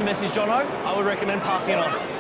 message, Jono, I would recommend passing it on.